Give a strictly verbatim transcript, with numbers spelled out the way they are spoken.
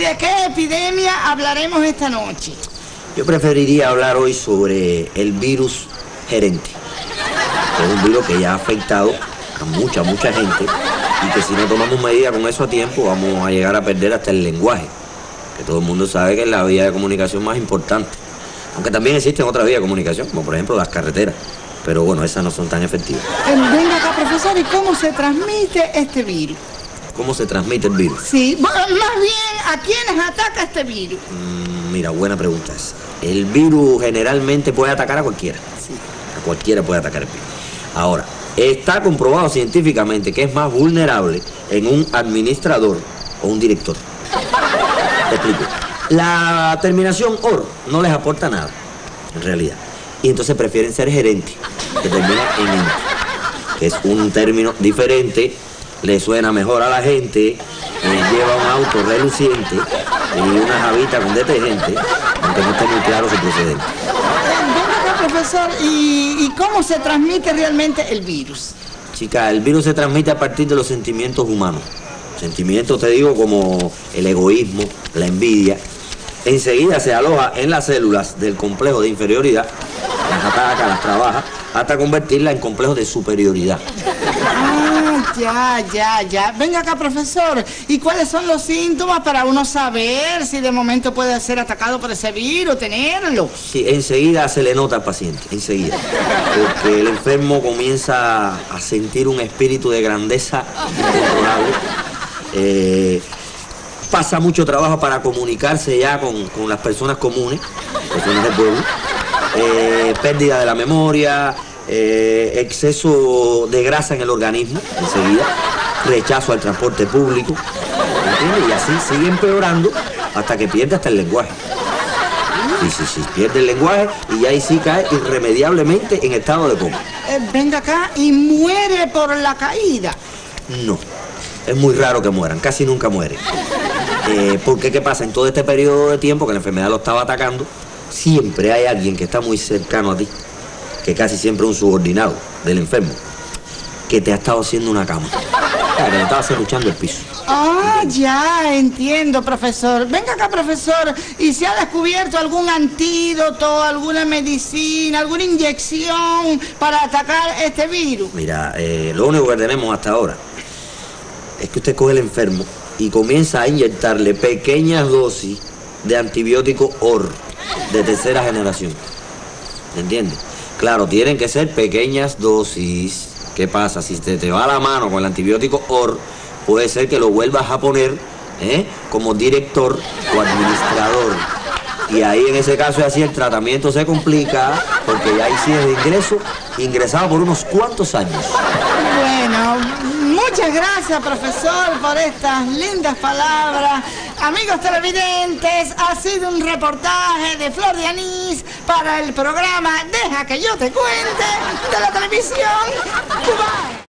de qué epidemia hablaremos esta noche? Yo preferiría hablar hoy sobre el virus gerente. Es un virus que ya ha afectado a mucha, mucha gente y que si no tomamos medidas con eso a tiempo vamos a llegar a perder hasta el lenguaje, que todo el mundo sabe que es la vía de comunicación más importante. Aunque también existen otras vías de comunicación, como por ejemplo las carreteras, pero bueno, esas no son tan efectivas. Eh, venga acá, profesor, ¿y cómo se transmite este virus? ¿Cómo se transmite el virus? Sí, bueno, más bien, ¿a quiénes ataca este virus? Mm, mira, buena pregunta esa. El virus generalmente puede atacar a cualquiera. Sí. A cualquiera puede atacar el virus. Ahora, está comprobado científicamente que es más vulnerable en un administrador o un director. Te explico. La terminación or no les aporta nada, en realidad. Y entonces prefieren ser gerentes, que termina en ente, que es un término diferente, le suena mejor a la gente, eh, lleva un auto reluciente y una jabita con detergente, aunque no esté muy claro su procedente. Venga acá, profesor, ¿y, ¿y cómo se transmite realmente el virus? Chica, el virus se transmite a partir de los sentimientos humanos. Sentimientos, te digo, como el egoísmo, la envidia. Enseguida se aloja en las células del complejo de inferioridad, las ataca, las trabaja, hasta convertirla en complejo de superioridad. Ah, ya, ya, ya. Venga acá, profesor. ¿Y cuáles son los síntomas para uno saber si de momento puede ser atacado por ese virus, tenerlo? Sí, enseguida se le nota al paciente, enseguida. Porque el enfermo comienza a sentir un espíritu de grandeza incontrolable. Eh, pasa mucho trabajo para comunicarse ya con, con las personas comunes, personas del pueblo. Eh, pérdida de la memoria, eh, exceso de grasa en el organismo, enseguida, rechazo al transporte público, ¿entiendes? Y así sigue empeorando hasta que pierde hasta el lenguaje. Sí, sí, sí, pierde el lenguaje y ahí sí cae irremediablemente en estado de coma. Eh, venga acá y muere por la caída. No, es muy raro que mueran, casi nunca mueren. Eh, porque, ¿qué pasa? En todo este periodo de tiempo que la enfermedad lo estaba atacando, siempre hay alguien que está muy cercano a ti, que casi siempre es un subordinado del enfermo, que te ha estado haciendo una cama, o sea, que le estaba serruchando el piso. Ah, ya, entiendo, profesor. Venga acá, profesor, ¿y se ha descubierto algún antídoto, alguna medicina, alguna inyección para atacar este virus? Mira, eh, lo único que tenemos hasta ahora es que usted coge el enfermo y comienza a inyectarle pequeñas dosis de antibiótico or de tercera generación. ¿Entiendes? Claro, tienen que ser pequeñas dosis. ¿Qué pasa? Si te, te va la mano con el antibiótico or, puede ser que lo vuelvas a poner ¿eh? como director o administrador. Y ahí en ese caso así el tratamiento se complica porque ya ahí sí es de ingreso, ingresado por unos cuantos años. Bueno, muchas gracias, profesor, por estas lindas palabras. Amigos televidentes, ha sido un reportaje de Flor de Anís para el programa Deja que yo te cuente de la televisión cubana.